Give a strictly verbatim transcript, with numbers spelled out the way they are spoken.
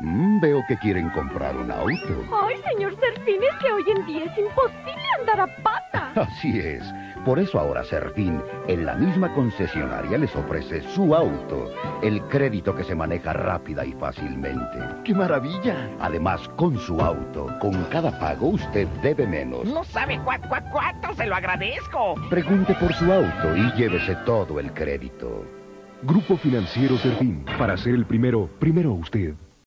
Mm, veo que quieren comprar un auto. Ay, señor Serfín, es que hoy en día es imposible andar a pata. Así es. Por eso ahora Serfín, en la misma concesionaria, les ofrece su auto. El crédito que se maneja rápida y fácilmente. ¡Qué maravilla! Además, con su auto, con cada pago usted debe menos. No sabe cuánto, cuánto, cuánto, se lo agradezco. Pregunte por su auto y llévese todo el crédito. Grupo Financiero Serfín. Para ser el primero, primero usted.